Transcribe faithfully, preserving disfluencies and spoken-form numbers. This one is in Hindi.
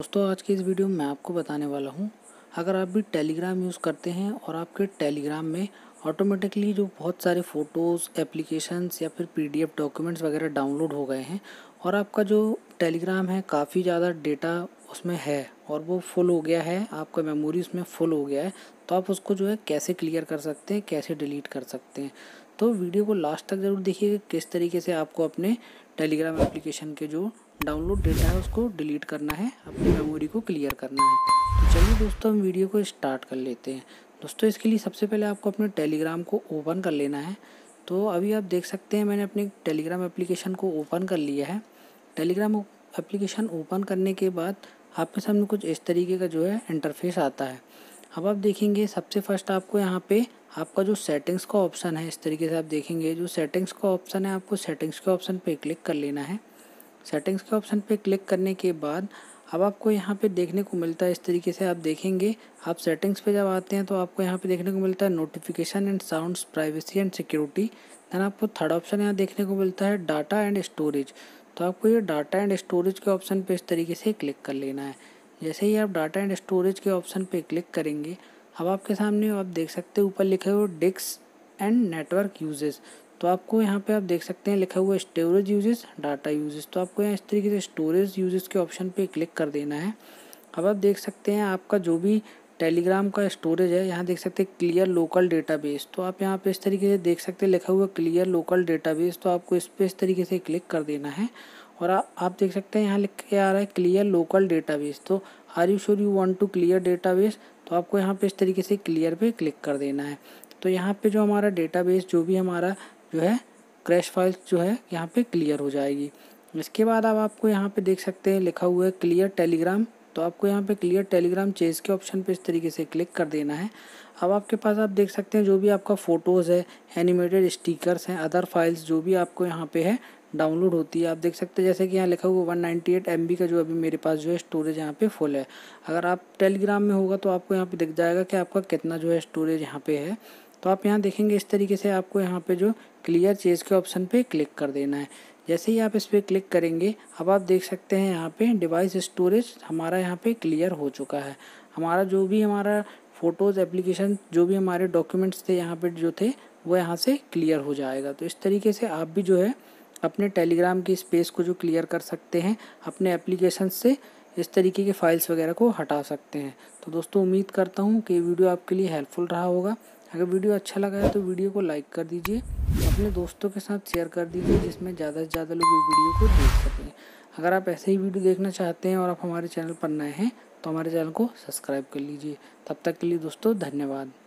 दोस्तों आज की इस वीडियो में मैं आपको बताने वाला हूँ, अगर आप भी टेलीग्राम यूज़ करते हैं और आपके टेलीग्राम में ऑटोमेटिकली जो बहुत सारे फ़ोटोज़, एप्लीकेशंस या फिर पीडीएफ डॉक्यूमेंट्स वगैरह डाउनलोड हो गए हैं और आपका जो टेलीग्राम है काफ़ी ज़्यादा डेटा उसमें है और वो फुल हो गया है, आपका मेमोरी उसमें फुल हो गया है, तो आप उसको जो है कैसे क्लियर कर सकते हैं, कैसे डिलीट कर सकते हैं। तो वीडियो को लास्ट तक ज़रूर देखिएगा किस तरीके से आपको अपने टेलीग्राम एप्लीकेशन के जो डाउनलोड डेटा है उसको डिलीट करना है, अपनी मेमोरी को क्लियर करना है। तो चलिए दोस्तों हम वीडियो को स्टार्ट कर लेते हैं। दोस्तों इसके लिए सबसे पहले आपको अपने टेलीग्राम को ओपन कर लेना है। तो अभी आप देख सकते हैं मैंने अपनी टेलीग्राम एप्लीकेशन को ओपन कर लिया है। टेलीग्राम एप्लीकेशन ओपन करने के बाद आपके सामने कुछ इस तरीके का जो है इंटरफेस आता है। अब आप देखेंगे सबसे फर्स्ट आपको यहाँ पे आपका जो सेटिंग्स का ऑप्शन है, इस तरीके से आप देखेंगे जो सेटिंग्स का ऑप्शन है, आपको सेटिंग्स के ऑप्शन पे क्लिक कर लेना है। सेटिंग्स के ऑप्शन पे क्लिक करने के बाद अब आपको यहाँ पे देखने को मिलता है इस तरीके से आप देखेंगे, आप सेटिंग्स पे जब आते हैं तो आपको यहाँ पे देखने को मिलता है notification and sounds, privacy and security. Then आपको थर्ड ऑप्शन यहाँ देखने को मिलता है डाटा एंड स्टोरेज। तो आपको ये डाटा एंड स्टोरेज के ऑप्शन पे इस तरीके से क्लिक कर लेना है। जैसे ही आप डाटा एंड स्टोरेज के ऑप्शन पे क्लिक करेंगे, अब आपके सामने आप देख सकते हैं ऊपर लिखे हुए डिस्क एंड नेटवर्क यूजेस। तो आपको यहाँ पे आप देख सकते हैं लिखा हुआ स्टोरेज यूजेस, डाटा यूजेस। तो आपको यहाँ इस तरीके से स्टोरेज यूजेस के ऑप्शन पे क्लिक कर देना है। अब आप देख सकते हैं आपका जो भी टेलीग्राम का स्टोरेज है, यहाँ देख सकते हैं क्लियर लोकल डेटाबेस। तो आप यहाँ पे इस तरीके से देख सकते हैं लिखा हुआ क्लियर लोकल डेटाबेस। तो आपको इस पर इस तरीके से क्लिक कर देना है और आ, आप देख सकते हैं यहाँ लिख के आ रहा है क्लियर लोकल डेटाबेस। तो are you sure you want to clear database. तो आपको यहाँ पे इस तरीके से क्लियर पे क्लिक कर देना है। तो यहाँ पे जो हमारा डेटाबेस जो भी हमारा जो है क्रैश फाइल्स जो है यहाँ पे क्लियर हो जाएगी। इसके बाद अब आपको यहाँ पे देख सकते हैं लिखा हुआ है क्लियर टेलीग्राम। तो आपको यहाँ पे क्लियर टेलीग्राम चेज के ऑप्शन पे इस तरीके से क्लिक कर देना है। अब आपके पास आप देख सकते हैं जो भी आपका फ़ोटोज़ है, एनिमेटेड स्टिकर्स हैं, अदर फाइल्स जो भी आपको यहाँ पे है डाउनलोड होती है। आप देख सकते हैं जैसे कि यहाँ लिखा हुआ one ninety eight M B का जो अभी मेरे पास जो है स्टोरेज यहाँ पे फुल है। अगर आप टेलीग्राम में होगा तो आपको यहाँ पे दिख जाएगा कि आपका कितना जो है स्टोरेज यहाँ पे है। तो आप यहाँ देखेंगे इस तरीके से आपको यहाँ पे जो क्लियर चेज के ऑप्शन पे क्लिक कर देना है। जैसे ही आप इस पर क्लिक करेंगे, अब आप देख सकते हैं यहाँ पे डिवाइस स्टोरेज हमारा यहाँ पे क्लियर हो चुका है। हमारा जो भी हमारा फ़ोटोज़, एप्लीकेशन, जो भी हमारे डॉक्यूमेंट्स थे यहाँ पे जो थे वो यहाँ से क्लियर हो जाएगा। तो इस तरीके से आप भी जो है अपने टेलीग्राम की स्पेस को जो क्लियर कर सकते हैं, अपने एप्लीकेशन से इस तरीके के फाइल्स वगैरह को हटा सकते हैं। तो दोस्तों उम्मीद करता हूँ कि वीडियो आपके लिए हेल्पफुल रहा होगा। अगर वीडियो अच्छा लगा है तो वीडियो को लाइक कर दीजिए, अपने दोस्तों के साथ शेयर कर दीजिए जिसमें ज़्यादा से ज़्यादा लोग इस वीडियो को देख सकें। अगर आप ऐसे ही वीडियो देखना चाहते हैं और आप हमारे चैनल पर नए हैं तो हमारे चैनल को सब्सक्राइब कर लीजिए। तब तक के लिए दोस्तों धन्यवाद।